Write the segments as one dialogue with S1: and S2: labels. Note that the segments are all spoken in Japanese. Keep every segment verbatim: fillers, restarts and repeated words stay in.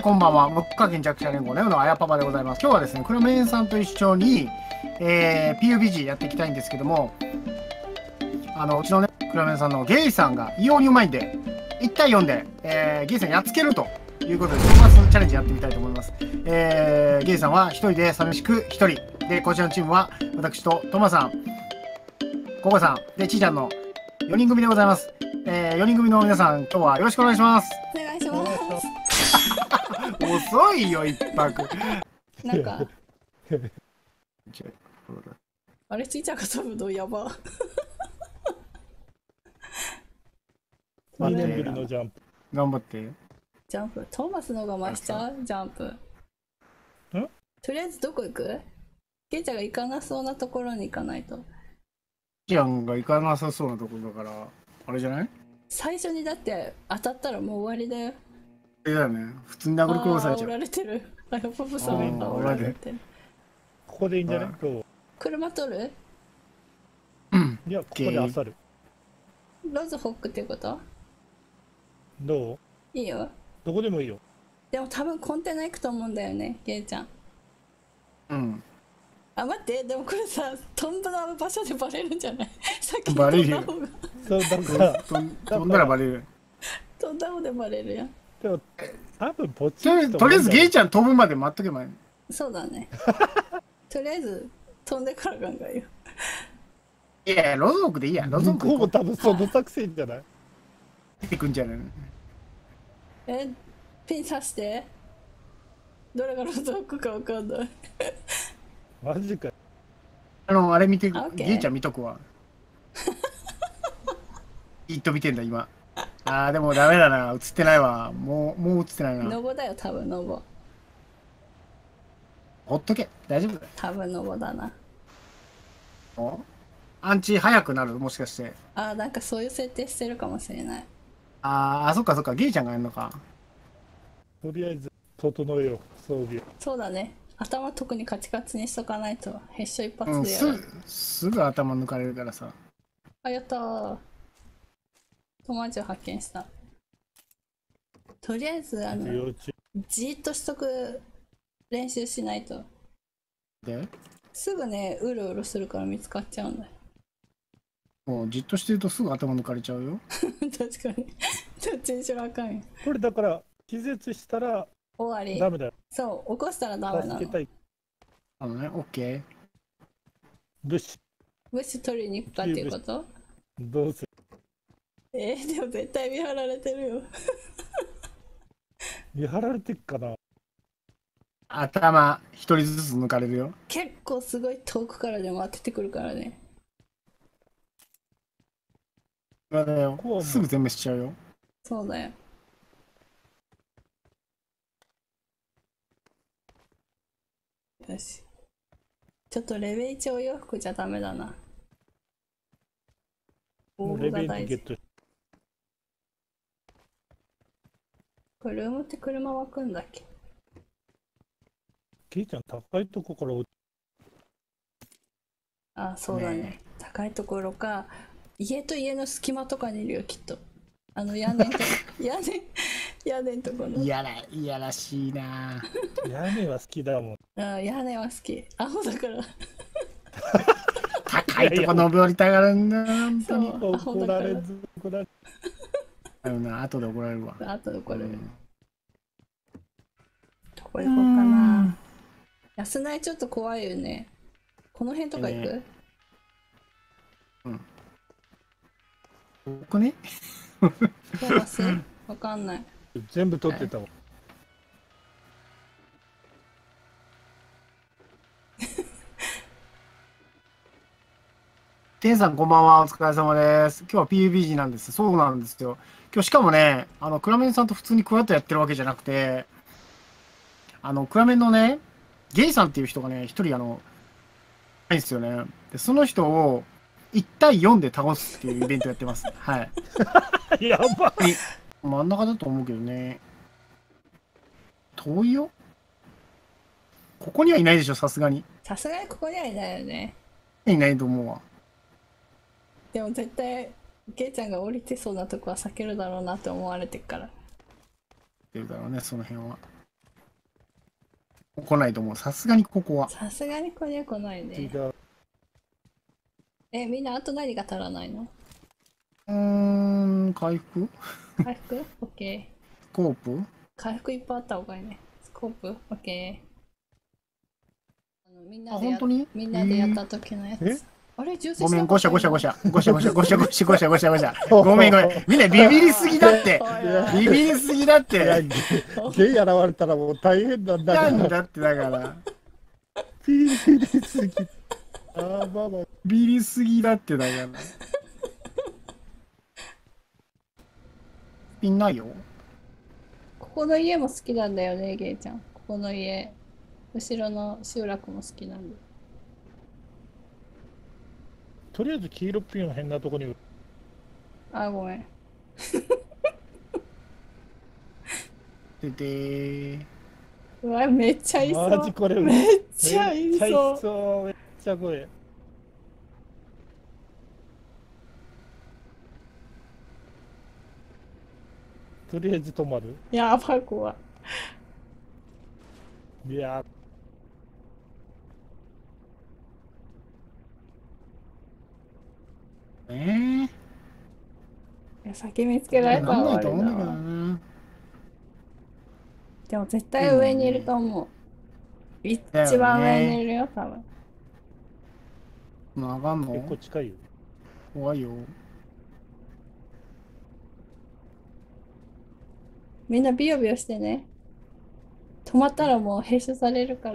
S1: こんばんは、無課金弱者連合ネオのあやパパでございます。今日はですね、クラメンさんと一緒に、えー、ピーユービージー やっていきたいんですけども、あのうちのね、クラメンさんのゲイさんが異様にうまいんで、いちたいよんで、えー、ゲイさんやっつけるということで、トーマスチャレンジやってみたいと思います。えー、ゲイさんはひとりで寂しくひとり。で、こちらのチームは私とトマさん、ココさん、で、ちーちゃんのよにん組でございます。えー、よにん組の皆さん、今日はよろしくお願いします。
S2: お願いします。
S1: 遅いよ、一泊。
S2: なんか、あれ、ちいちゃんが飛ぶのやば。
S3: にねんぶりのジャンプ。
S1: 頑張って。
S2: ジャンプ。トーマスの方が増しちゃうジャンプ。
S3: ん
S2: とりあえずどこ行く？ケイちゃんが行かなそうなところに行かないと。
S1: ちゃんが行かなさそうなところだから、あれじゃない？
S2: 最初にだって当たったらもう終わりだよ。
S1: えだよね。普通にダブルクローされちゃう。
S2: あー、おられてる。あやパパさんがおられてる。
S3: ここでいいんじゃない？今日。
S2: 車取る？
S1: うん。
S3: いや、ここであさる。
S2: ローズホックってこと？
S3: どう？
S2: いいよ。
S3: どこでもいいよ。
S2: でも多分コンテナ行くと思うんだよね、ケイちゃん。
S1: うん。
S2: あ、待って、でもこれさ、飛んだ場所でバレるんじゃない？さっき
S1: バレるよ
S2: 飛んだ方が。
S3: そう、だから
S1: 飛ん飛んだらバレる。
S2: 飛んだ方でバレるやん。
S3: でも、多分ポチ
S1: とりあえず、とりあえずゲイちゃん飛ぶまで待っとけばいい。
S2: そうだね。とりあえず飛んでから考えよ
S1: いやいや、ロゾークでいいや。ロゾーク
S3: 向こうも多分その作戦じゃない？
S1: 行くんじゃないの？
S2: う。え、ピン刺して。どれがロゾークかわかんない。
S3: マジか。
S1: あの、あれ見て、
S2: あオッケー
S1: ゲイちゃん見とくわ。いっと見てんだ、今。あー、でもダメだな。映ってないわ。もう、もう映ってないな。
S2: ノボだよ、多分ノボ。
S1: ほっとけ。大丈夫だよ。
S2: 多分ノボだな。
S1: おアンチ早くなるもしかして。
S2: あー、なんかそういう設定してるかもしれない。
S1: あー、あ、そっかそっか。ゲイちゃんがやるのか。
S3: とりあえず、整えよう、装備を。
S2: そうだね。頭特にカチカチにしとかないと、へっしょ一
S1: うん、
S2: 発ですやる。
S1: ぐ、すぐ頭抜かれるからさ。
S2: あ、やったー。友達を発見した。とりあえず、あの、
S3: 幼稚
S2: じーっとしとく練習しないと。
S1: で、
S2: すぐね、うろうろするから見つかっちゃうんだよ。
S1: もうじっとしてるとすぐ頭抜かれちゃうよ。
S2: 確かに。どっちにしろあかんよ。
S3: これだから、気絶したら
S2: 終わり。
S3: ダメだよ。
S2: そう、起こしたらダメなの。
S3: 助けたい。
S1: あのね、オッケー。
S3: 物資、
S2: 物資取りに行くかっていうこと？
S3: どうする？
S2: えー、でも絶対見張られてるよ。
S3: 見張られてっかな？
S1: 頭一人ずつ抜かれるよ。
S2: 結構すごい遠くからでも当ててくるからね。
S1: 今だよ
S3: ここはもう。
S1: すぐ全滅しちゃうよ。
S2: そうだよ。よし。ちょっとレベルいちお洋服じゃダメだな。応募
S3: もうレベル
S2: が大事。
S3: にゲットし
S2: これルームって車湧くんだっけ？
S3: ケイちゃん、高いとこから落ち
S2: あ、そうだね。
S1: ね
S2: 高いところか、家と家の隙間とかにいるよ、きっと。あの屋根と屋根屋根のところ。
S1: いやら、いやらしいな。
S3: 屋根は好きだもん。
S2: あ、屋根は好き。アホだから。
S1: 高いとこ登りたがるんだ、本当に。
S2: そうアホだから
S3: 怒られず、怒られず。
S1: あのな、後で怒られるわ。
S2: あとでこれ、
S1: うん
S2: どこ行こうかな。安内ちょっと怖いよね。この辺とか行く？
S1: 僕ね。
S2: トーマスわかんない。
S3: 全部取ってたわ。
S1: テンさんこんばんは、お疲れ様です。今日は ピーユービージー なんです。そうなんですよ。今日しかもね、あの、クラメンさんと普通にクワッドやってるわけじゃなくて、あの、クラメンのね、ゲイさんっていう人がね、一人あの、いんですよね。で、その人をいちたいよんで倒すっていうイベントやってます。はい。
S3: やばい。
S1: 真ん中だと思うけどね。遠いよ。ここにはいないでしょ、さすがに。
S2: さすがにここにはいないよね。
S1: いないと思うわ。
S2: でも絶対ケイちゃんが降りてそうなとこは避けるだろうなって思われてるから。
S1: っていうだろうね、その辺は。 来ないと思う。さすがにここは。
S2: さすがにこれは来ない
S3: 違
S2: ね。
S3: う。
S2: え、みんなあと何が足らないの？
S1: うーん、回復
S2: 回復？オッケー。
S1: スコープ
S2: 回復いっぱいあった方がいいね。スコープ？オッケー。あのみん
S1: あ、
S2: なでや
S1: 本当に
S2: みんなでやった時のや
S3: え
S2: つ。あれ、重
S1: ごめん、ごしゃごしゃごし
S2: ゃ。
S1: ゃ。ごしゃごしゃごしゃごしゃごしゃごしゃごしゃ。ごめんごめん。みんなビビりすぎだって。ビビりすぎだっ
S3: いや、
S1: て。
S3: ゲゲイ現れたらもう大変なんだから。
S1: なんだってだから。
S3: ピリピリすぎ。あーまあまあ。
S1: ビビりすぎだってだから。みんないよ。
S2: ここの家も好きなんだよね、ゲイちゃん。ここの家。後ろの集落も好きなんで。
S3: とりあえず黄色っピンを変なとこに。
S2: あ、ごめん。
S1: でで
S2: うわ、めっちゃいそう。
S3: マジこれ
S2: めっちゃい
S3: めっちゃい
S2: そう。
S3: そう。めっちゃこれ。とりあえず止まる。
S2: やばい、怖い。
S3: いや
S1: えー。
S2: いや、先見つけられたら
S1: なんない
S2: 終わりだ
S1: と思うんだけど
S2: わ。
S1: な。
S2: でも絶対上にいると思う。一番上にいるよ、多分。
S1: まあ、あかん
S3: ー、結構
S1: の
S3: 近いよ。
S1: 怖いよ。
S2: みんなビヨビヨしてね。止まったらもう閉鎖されるから。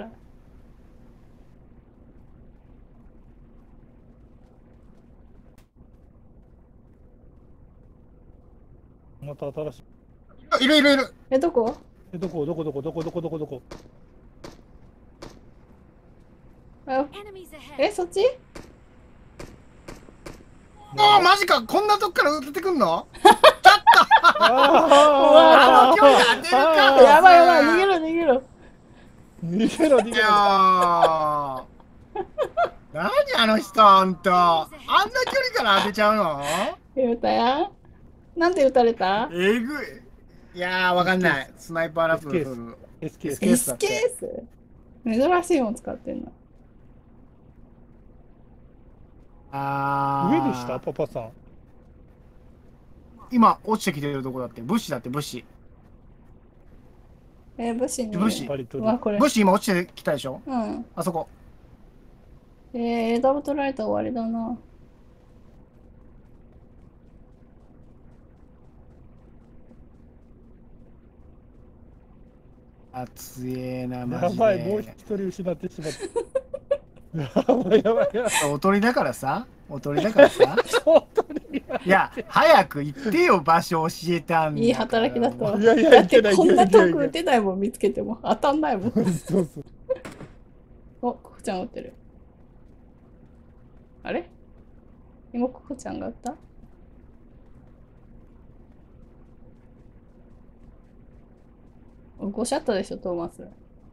S3: また新しい。
S1: あいるいるいる。
S2: え、どこ？
S3: え、どこどこどこどこどこどこどこ。
S2: あ、え、そっち？
S1: ああ、マジか。こんなとこから出てくんの？
S3: あ
S1: あの距離当てるか。
S2: やばいやばい、逃げろ逃げろ。
S3: 逃げろ逃げろ。
S1: いやー。何あの人、ほんと。あんな距離から当てちゃうの？
S2: 言うたやん。なんて撃たれた？
S1: えぐい。いやー、わかんない。スナイパーライフル。
S3: エスケース。
S1: ケースだ
S2: エス
S1: って
S2: ケース？珍しいもん使ってんの。
S1: あー。
S3: 上でしたパパさん。
S1: 今、落ちてきてるとこだって。武士だって、武士。
S2: え、武士に。
S1: 武士
S2: うわ、これ。
S1: 武士今落ちてきたでしょ？
S2: うん。
S1: あそこ。
S2: えー、枝を取られたら終わりだな。
S1: あつえな、マジ
S3: やばい、もう
S1: で
S3: 一。人失ってしまった。やばいやばいやばい。
S1: おとりだからさ。おとりだからさ。
S3: 本当に。
S1: いや、早く行ってよ、場所教えたんだから。
S2: いい働きだったわ。
S3: いやいや
S2: だって
S3: いけない
S2: こんない遠
S3: けな
S2: く撃てないもん見つけても当たんないもん。
S3: そうそう。
S2: お、ココちゃん撃ってる。あれ？今ココちゃんが撃った？ごシャットでしょ、トーマス。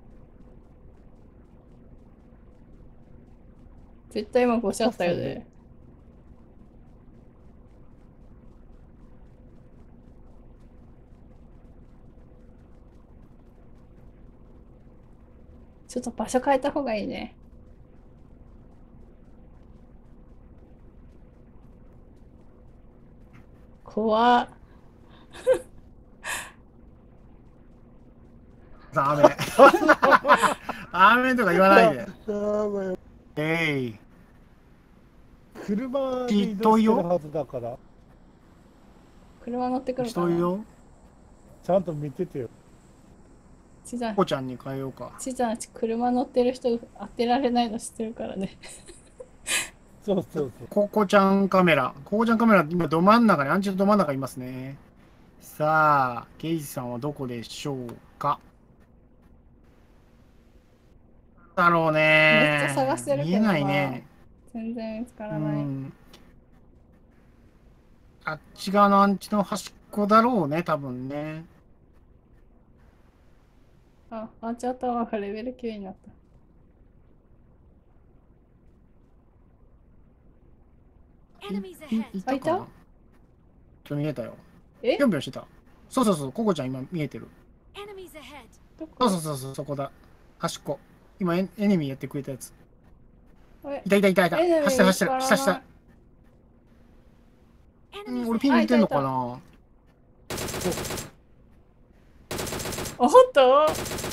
S2: 絶対今ごシャットよね。ちょっと場所変えた方がいいね。怖っ。
S1: ダメ。雨とか言わないで。
S3: やばい。
S1: えい。
S3: 車で移動してるはずだから、
S2: 車乗ってくるかな。
S1: 人いるよ。
S3: ちゃんと見ててよ。
S2: ちざん、
S1: こちゃんに変えようか。
S2: ちざん、車乗ってる人当てられないの知ってるからね。
S3: そうそうそう。
S1: ここちゃんカメラ。ここちゃんカメラ、今ど真ん中に、アンチのど真ん中にいますね。さあ、ケイジさんはどこでしょうか。だろうね。
S2: めっちゃ探してるけど
S1: 見えないね。
S2: 全然見つか
S1: う
S2: らない。
S1: ん。あっち側のアンチの端っこだろうね、多分ね。
S2: あ、アンチャタワーがレベルきゅうになった。
S1: いいいたかな。ちょっと見えたよ。
S2: え？
S1: ぴょんぴょんしてた。そうそうそう、ココちゃん今見えてる。
S2: どこ？
S1: そうそうそうそう、そこだ。 端っこ。今エ、エネミーやってくれたやつ。
S2: え
S1: いたいたいたいた。
S2: エネミー
S1: 走ってる走ってる。
S2: 見つからない
S1: 下下。うん、俺ピン抜いてんのかな。
S2: おっと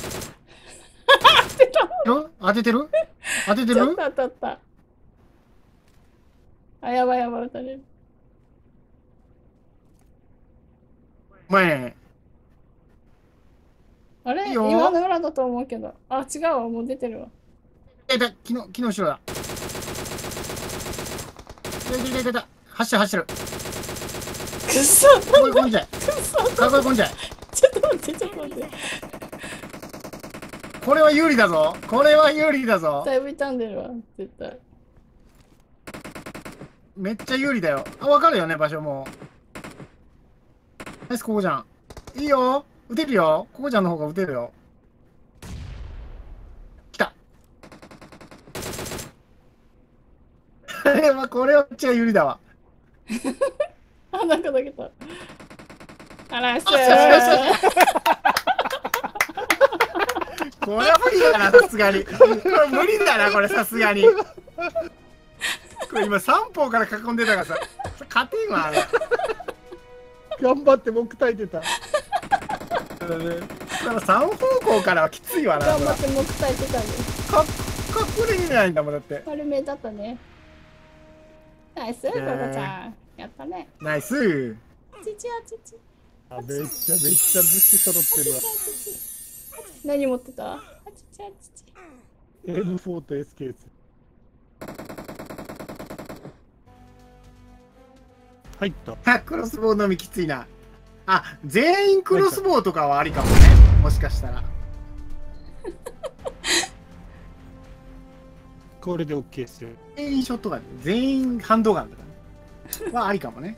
S1: よ当ててる当ててる
S2: ちょっと当たった。あ、やばいやばい、撃たれる。
S1: お前、
S2: あれ
S1: いいよ
S2: 今の裏だと思うけど。あ、違うわ、もう出てるわ。
S1: いたいた、木の、木の後ろだ。いたいたいたいたいた。走る走る。
S2: くっそ
S1: 囲い込んじゃえ。
S2: くっそ
S1: 囲い込んじゃえ。
S2: ちょっと待って、ちょっと待って。
S1: これは有利だぞ。これは有利だぞ。
S2: だいぶ傷んでるわ、絶対。
S1: めっちゃ有利だよ。あ、わかるよね、場所も。ナイス、ここじゃん。いいよ。撃てるよ。ここちゃんの方が撃てるよ。来た。これは、これはめっちゃ有利だわ。
S2: あ、なんかだけた。あらっし
S1: よしよしよ
S2: ゃ
S1: しこれは無理だな、さすがに。これ無理だな、これさすがに。これ今三方から囲んでたからさ、勝てんわ、あれ。
S3: 頑張って僕耐えてた。
S1: だから三方向からはきついわな。
S2: 頑張って木耐えてたね。
S1: か隠れれないんだもん、だって。
S2: 丸めだったね。ナイス、ココちゃん。やったね。
S1: ナイス。
S2: ちちあちち。
S3: あ、めっちゃめっちゃ虫揃ってるわ。
S2: 何持ってたあちちあちち。
S3: エムフォー と エスケー です。入った。
S1: あ、クロスボウのみきついな。あ、全員クロスボウとかはありかもね。もしかしたら。
S3: これで OK ですよ。
S1: 全員ショットガン、全員ハンドガンとかね。はありかもね。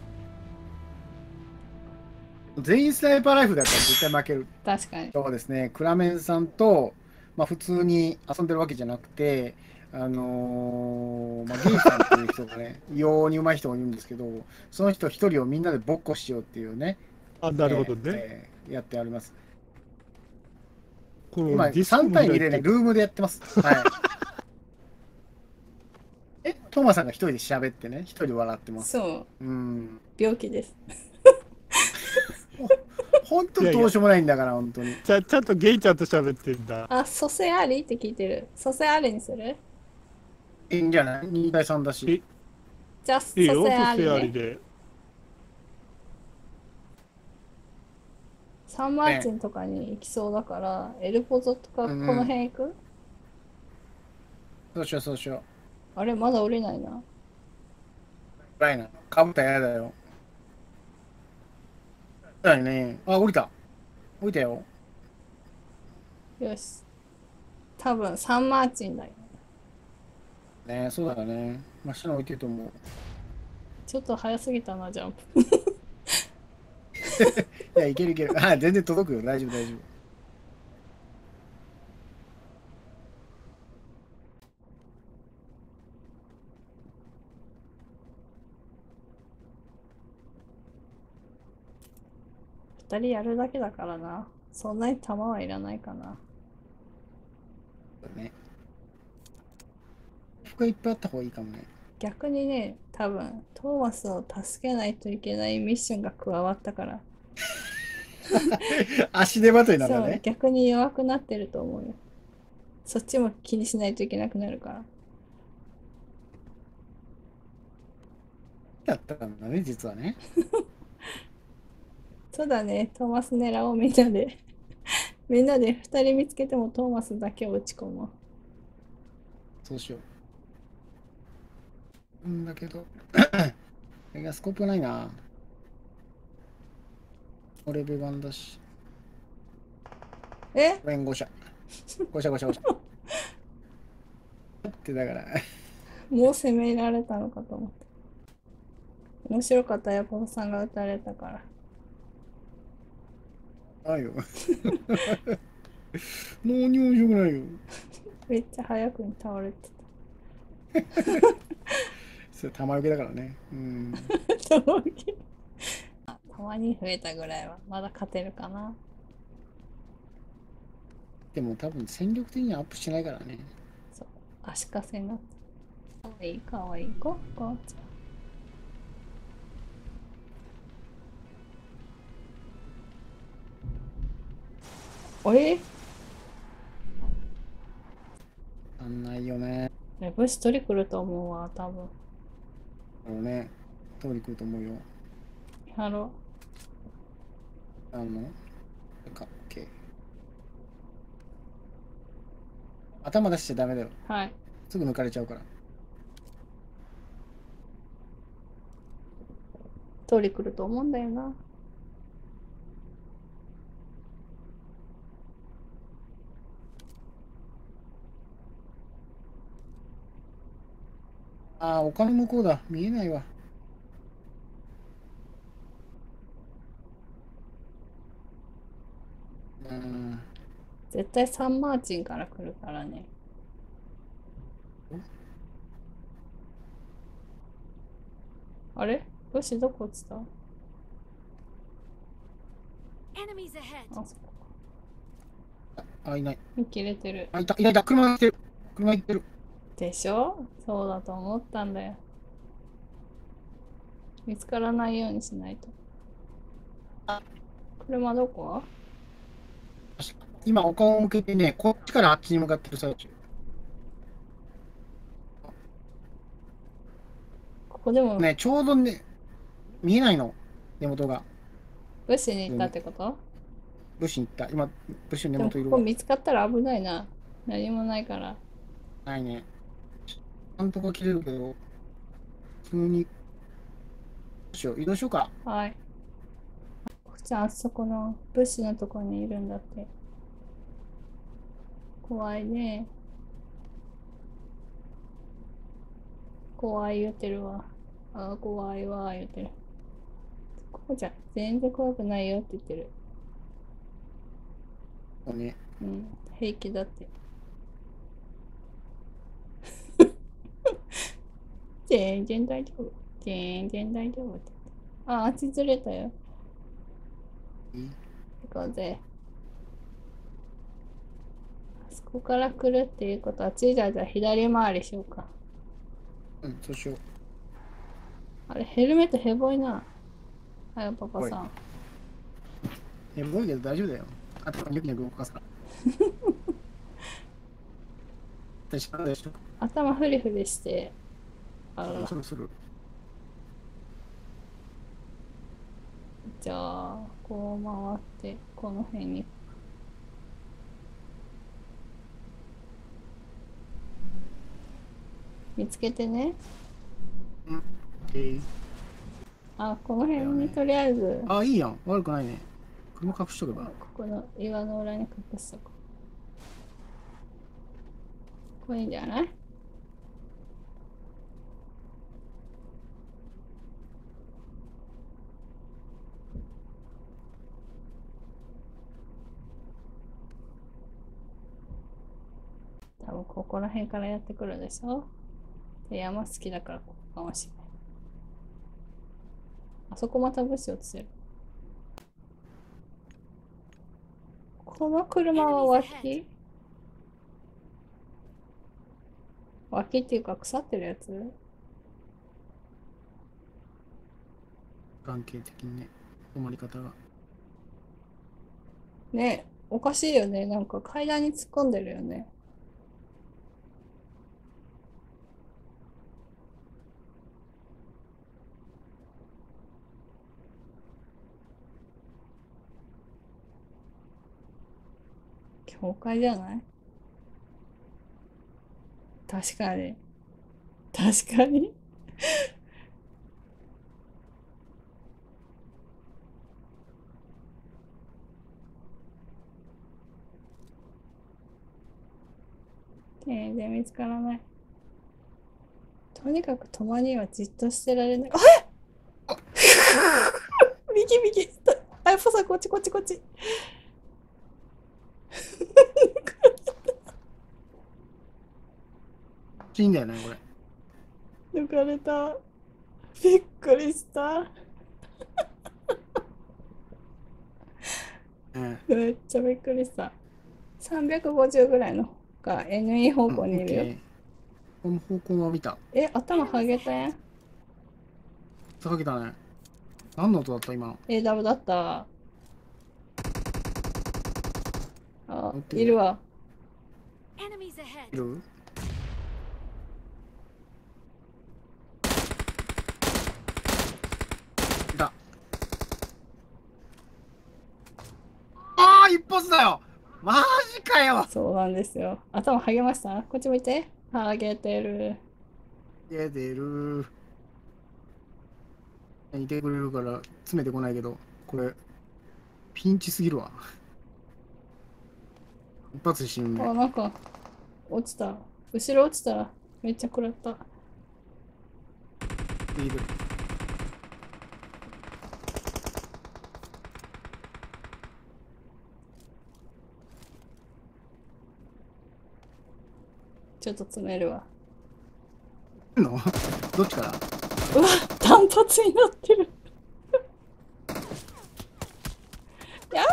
S1: 全員スナイパーライフルだったら絶対負ける。
S2: 確かに。
S1: そうですね、クラメンさんと、まあ、普通に遊んでるわけじゃなくて、あのーまあ、ゲイさんっていう人がね、異様に上手い人がいるんですけど、その人一人をみんなでボッコしようっていうね、
S3: あ、なるほどね。
S1: えーやってあります。
S3: これ
S1: 今、
S3: ディスコ
S1: さん対にでね、
S3: も開いて
S1: ルームでやってます。はい。え、トーマさんが一人で喋ってね、一人で笑ってます。
S2: そう、
S1: うん。
S2: 病気です。
S1: 本当にどうしようもないんだから、本当に。
S3: ちゃちゃんとゲイちゃんと喋ってんだ。
S2: あ、蘇生ありって聞いてる。蘇生ありにする
S1: いいんじゃない ?に 対さんだし。
S2: じゃあ、蘇
S3: いいよ、
S2: 生あり、
S3: そしてあり
S2: ね。
S3: で。
S2: サンマーチンとかに行きそうだから、エルポゾとかこ
S1: うん
S2: の辺行く、
S1: そうしよう、そうしよう。
S2: あれ、まだ降りないな。
S1: 暗いな。かぶったら嫌だよ。だよね。あ、降りた。降りたよ。
S2: よし。多分、サンマーチンだよ。
S1: ねそうだよね。真下に置いてると思う。
S2: ちょっと早すぎたな、ジャンプ。
S1: いや、いけるいける。あ、全然届くよ。大丈夫、大丈夫。
S2: 二人やるだけだからな。そんなに弾はいらないかな。
S1: そうだね。服がいっぱいあった方がいいかもね。
S2: 逆にね、多分、トーマスを助けないといけないミッションが加わったから。
S1: 足手まといなんだ
S2: そう、
S1: ね。
S2: 逆に弱くなってると思うよ。そっちも気にしないといけなくなるから。
S1: だったんだね、実はね。
S2: そうだね、トーマス狙おう、みんなで。みんなで二人見つけてもトーマスだけを打ち込もう。
S1: そうしよう。んだけど、いや、スコープないな。これレベルワンだし。
S2: え
S1: これご社。ご社ご社ご社。ってだから。
S2: もう攻められたのかと思って。面白かったよ、ポンさんが撃たれたから。
S1: ないよ。何にも面白くないよ。
S2: めっちゃ早くに倒れて
S1: それ玉受けだからね。うん。
S2: た。たまに増えたぐらいはまだ勝てるかな。
S1: でも多分戦力的にはアップしないからね。
S2: そう、足かせになって。かわいいかわいい。ここちゃん。あれ
S1: なんないよね。
S2: ね、武士取り来ると思うわ、多分。
S1: そうね。通り来ると思うよ。
S2: やろ
S1: あの、か、OK。頭出しちゃダメだよ。
S2: う。はい。
S1: すぐ抜かれちゃうから。
S2: 取り来ると思うんだよな。
S1: ああ、丘の向こうだ。見えないわ。うん。
S2: 絶対サンマーチンから来るからね。あれ武士どこ落ちた？
S4: Enemies ahead.
S2: あ、そこ。
S1: あ、いない。
S2: 見切れてる。
S1: あ、いた、いた、いた。車が来てる。車行ってる。
S2: でしょ？そうだと思ったんだよ。見つからないようにしないと。車どこ？
S1: 今、丘を向けてね、こっちからあっちに向かってる最中。
S2: ここでも
S1: ね、ちょうどね、見えないの。根元が。
S2: 武士に行ったってこと？
S1: 武士に行った。今、武士の根
S2: でも
S1: 元いるわ。
S2: ここ見つかったら危ないな。何もないから。
S1: ないね。なんとか切れるけど、普通に。どうしよう。移動しようか。
S2: はい。奥ちゃん、あそこの武士のとこにいるんだって。怖いね。怖い言ってるわ。ああ、怖いわ、言ってる。ここじゃ全然怖くないよって言ってる。
S1: そうね。
S2: うん、平気だって。全然大丈夫。全然大丈夫って。あ、あっちずれたよ。
S1: いい
S2: 行こうぜ。あそこから来るっていうことは、ちいじゃあじゃあ左回りしようか。
S1: うん、そうしよう。
S2: あれ、ヘルメットヘボいな。はやパパさん。
S1: え、もういいけど大丈夫だよ。あとはニョキニョキ動かすから。私からでしょ。
S2: 頭フリフリして。あら、
S1: そろそろ。
S2: じゃあ、こう回って、この辺に。見つけてね。
S1: うん。えー、
S2: あ、この辺にとりあえず、
S1: あ、いいやん。悪くないね。車隠しとけば。
S2: ここの岩の裏に隠しとこう。これいいんじゃない？多分ここら辺からやってくるでしょ？で、山好きだからここかもしれない。あそこまた武士落ちてる。この車は脇？脇っていうか腐ってるやつ？
S1: 関係的にね。止まり方が。
S2: ねえ、おかしいよね。なんか階段に突っ込んでるよね。教会じゃない？確かに。確かに。全然見つからない。とにかくたまにはじっとしてられない。あっ右右。あ、やっぱさ、こっちこっちこっち。
S1: いいんだよね、これ。
S2: 抜かれた。びっくりした。
S1: うん。
S2: めっちゃびっくりした。 さんびゃくごじゅうぐらいのが エヌイー 方向にいるよ。
S1: オッケー。この方向は見た。
S2: え、頭はげたやん。
S1: かけたね。何の音だった今。
S2: エーダブリュー だった。あ、
S1: 待って
S2: いるわ。
S4: Enemies
S1: い
S4: ahead!
S1: る？いた。ああ、一発だよ。マジかよ。
S2: そうなんですよ。頭はげました？こっち向いて。はげてる。
S1: 出てる。いてくれるから詰めてこないけど、これピンチすぎるわ。一発で死ぬ
S2: あ、
S1: ね。
S2: なんか落ちた。後ろ落ちたらめっちゃ食らった。
S1: いる。
S2: ちょっと詰めるわ。
S1: のどっちから？
S2: うわ、単発になってる。や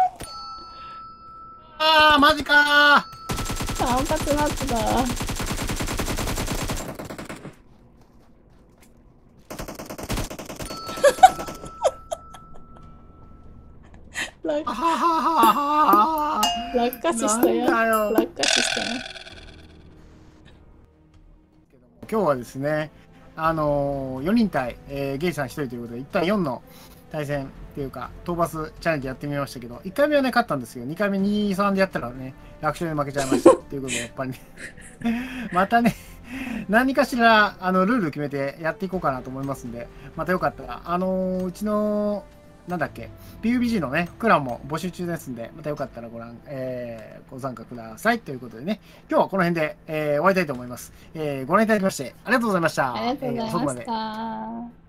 S1: ああ、マジかー。
S2: 単発なってた。落
S1: あはははは。
S2: 落下死したやん。
S1: なんだよ
S2: 落下死したやん。
S1: 今日はですね、あのー、よにん対、えーゲイさんひとりということで、いち対よんの対戦っていうか、討伐チャレンジやってみましたけど、いっかいめはね、勝ったんですけど、にかいめに、さんでやったらね、楽勝で負けちゃいましたっていうことで、やっぱりね、またね、何かしらあのルール決めてやっていこうかなと思いますんで、またよかったら、あのーうちの、なんだっけ、ピーユービージー のね、クランも募集中ですんで、またよかったらご覧、えーご参加くださいということでね、今日はこの辺で、えー終わりたいと思います。えーご覧いただきまして、ありがとうございました。
S2: ありがとうござい
S1: えー遅くまで
S2: ました。